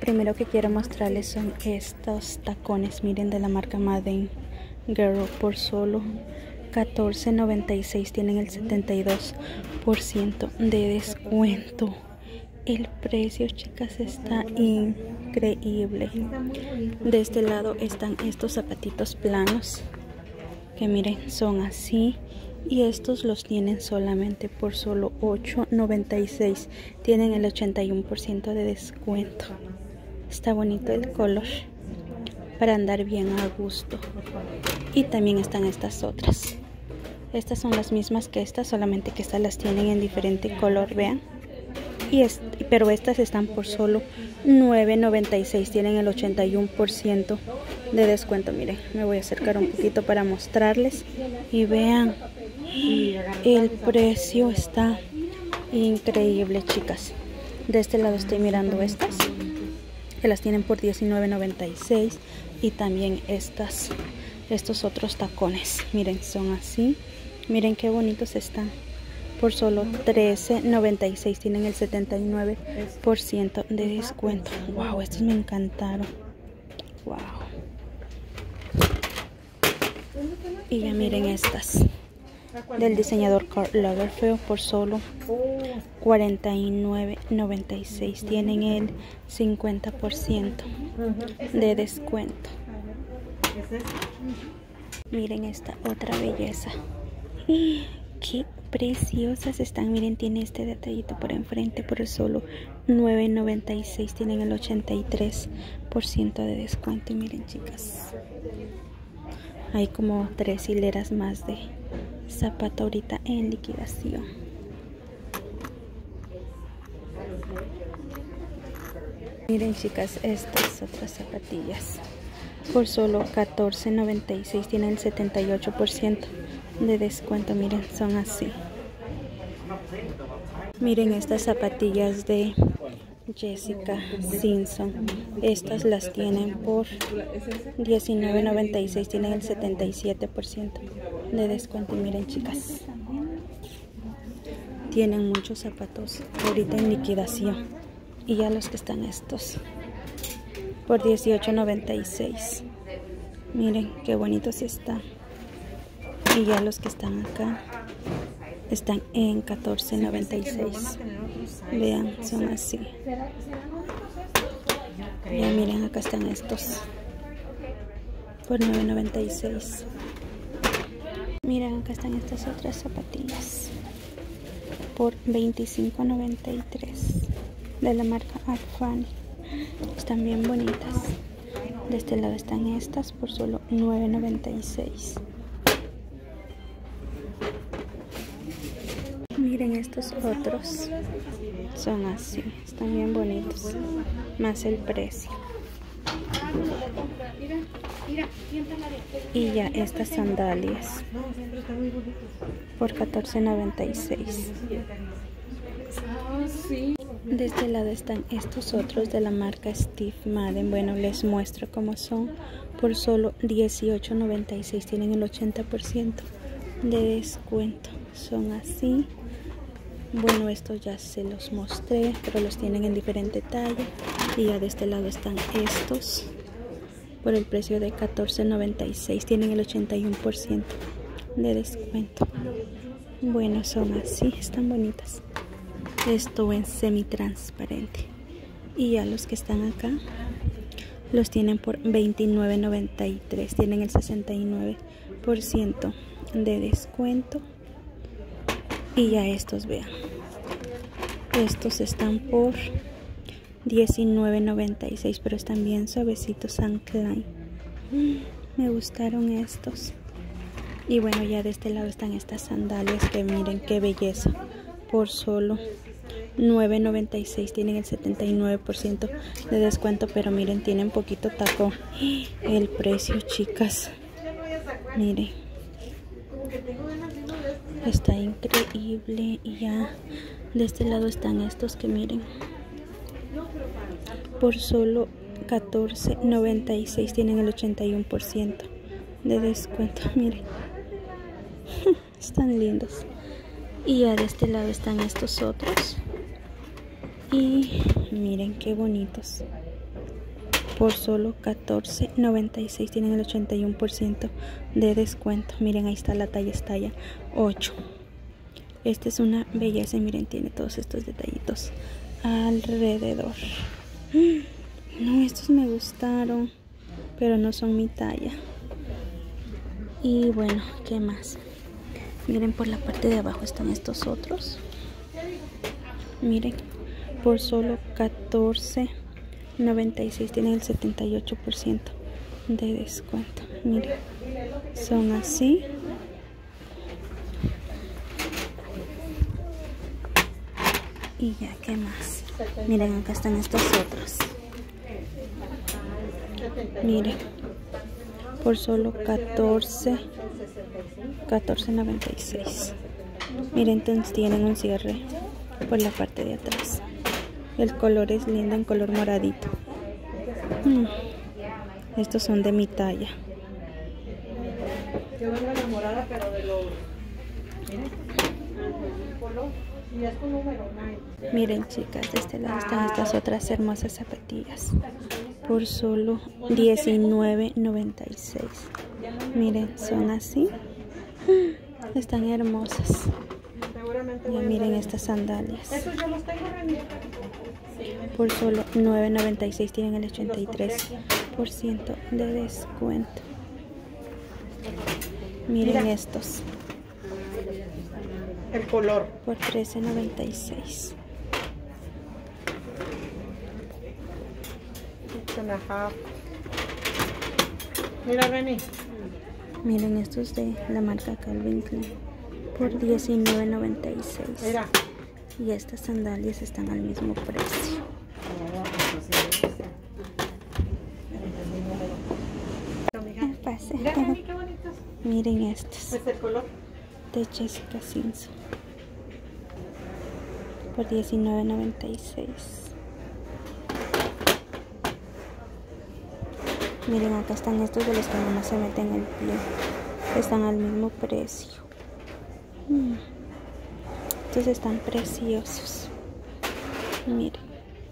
primero que quiero mostrarles son estos tacones, miren, de la marca Madden Girl, por solo $14.96 tienen el 72% de descuento. El precio, chicas, está increíble. De este lado están estos zapatitos planos que miren, son así, y estos los tienen solamente por solo $8.96, tienen el 81% de descuento. Está bonito el color para andar bien a gusto. Y también están estas otras. Estas son las mismas que estas, solamente que estas las tienen en diferente color, vean. Pero estas están por solo $9.96, tienen el 81% de descuento. Miren, me voy a acercar un poquito para mostrarles y vean, el precio está increíble, chicas. De este lado estoy mirando estas que las tienen por $19.96, y también estos otros tacones, miren, son así, miren qué bonitos están, por solo $13.96, tienen el 79% de descuento. Wow, estos me encantaron. Wow. Y ya miren estas del diseñador Karl Lagerfeld por solo $49.96, tienen el 50% de descuento. Miren esta otra belleza, qué preciosas están. Miren, tiene este detallito por enfrente por solo $9.96, tienen el 83% de descuento. Y miren, chicas, hay como 3 hileras más de zapato ahorita en liquidación. Miren, chicas, estas otras zapatillas por solo $14.96, tienen el 78% de descuento. Miren, son así. Miren estas zapatillas de Jessica Simpson, estas las tienen por $19.96, tienen el 77% de descuento. Y miren, chicas, tienen muchos zapatos ahorita en liquidación, y ya los que están estos por $18.96, miren qué bonitos están. Y ya los que están acá están en $14.96, vean, son así. Ya miren, acá están estos por $9.96. Miren, acá están estas otras zapatillas por $25.93 de la marca Armani. Están bien bonitas. De este lado están estas por solo $9.96. Miren estos otros, son así, están bien bonitos, más el precio. Y ya estas sandalias por $14.96. De este lado están estos otros de la marca Steve Madden. Bueno, les muestro cómo son por solo $18.96, tienen el 80% de descuento. Son así. Bueno, estos ya se los mostré, pero los tienen en diferente talla. Y ya de este lado están estos por el precio de $14.96, tienen el 81% de descuento. Bueno, son así, están bonitas. Esto en semi-transparente. Y ya los que están acá los tienen por $29.93, tienen el 69% de descuento. Y ya estos, vean, estos están por $19.96, pero están bien suavecitos, Anne Klein. Me gustaron estos. Y bueno, ya de este lado están estas sandalias que miren qué belleza, por solo $9.96, tienen el 79% de descuento, pero miren, tienen poquito taco. El precio, chicas, miren, está increíble. Y ya de este lado están estos que miren por solo $14.96, tienen el 81% de descuento. Miren, están lindos. Y ya de este lado están estos otros, y miren qué bonitos. por solo $14.96. Tienen el 81% de descuento. Miren, ahí está la talla, es talla 8. Esta es una belleza, miren, tiene todos estos detallitos alrededor. No, estos me gustaron, pero no son mi talla. Y bueno, ¿qué más? Miren, por la parte de abajo están estos otros. Miren, por solo $14.96 tienen el 78% de descuento. Miren, son así. Y ya, ¿qué más? Miren, acá están estos otros. Miren, por solo $14.96. Miren, entonces tienen un cierre por la parte de atrás. El color es lindo, en color moradito. Estos son de mi talla. Yo vengo enamorada, pero de los... Miren, chicas, de este lado están estas otras hermosas zapatillas por solo $19.96. Miren, son así. Están hermosas. Ya miren estas sandalias. Por solo $9.96 tienen el 83% de descuento. Miren estos. El color. Por $13.96. Mira, Reni. Miren, estos de la marca Calvin Klein por $19.96. Mira. Y estas sandalias están al mismo precio. Pase. Mira, Reni, qué bonitos. Miren estos. ¿Es el color? De Jessica Simpson por $19.96. Miren, acá están estos de los que no se meten el pie. Están al mismo precio. Estos están preciosos. Miren.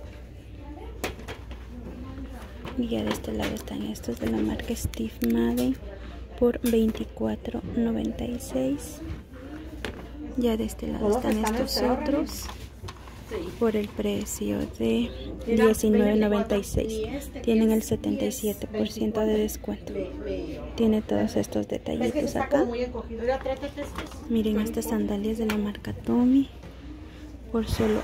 Y ya de este lado están estos de la marca Steve Madden por $24.96. Ya de este lado están estos otros por el precio de $19.96. Tienen el 77% de descuento. Tiene todos estos detallitos acá. Miren estas sandalias de la marca Tommy por solo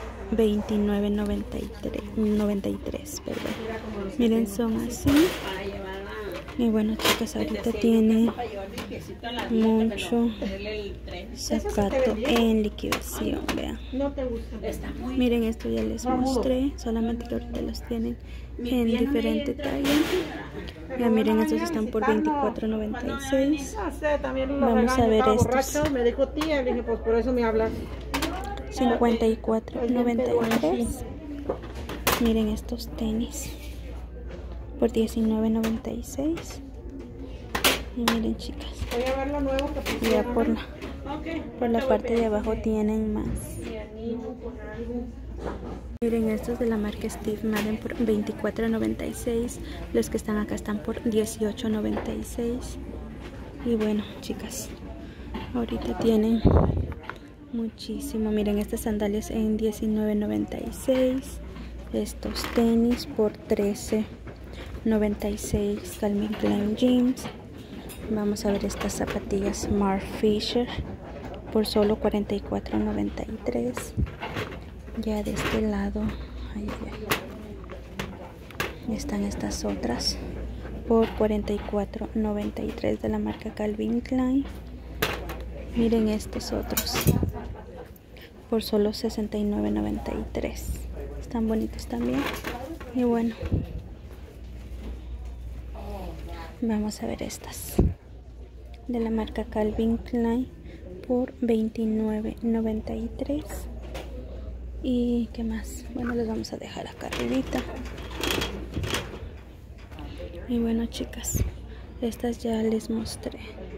$29.93. Miren, son así. Y bueno, chicas, ahorita tiene mucho zapato en liquidación, vean. Miren, esto ya les mostré, solamente que ahorita los tienen en diferente talla. Ya miren, estos están por $24.96. Vamos a ver estos. Me dijo tía, le dije, pues por eso me hablas. $54.93. Miren estos tenis por $19.96. Y miren, chicas, voy a ver lo nuevo que ya por la parte de abajo tienen más. Miren, estos de la marca Steve Madden por $24.96. Los que están acá están por $18.96. Y bueno, chicas, ahorita tienen muchísimo. Miren, estas sandalias en $19.96. Estos tenis por $13.96. Calvin Klein jeans. Vamos a ver estas zapatillas Marc Fisher por solo $44.93. Ya de este lado están estas otras por $44.93 de la marca Calvin Klein. Miren estos otros por solo $69.93. Están bonitos también. Y bueno, vamos a ver estas de la marca Calvin Klein por $29.93. Y qué más, bueno, les vamos a dejar acá arribita. Y bueno, chicas, estas ya les mostré.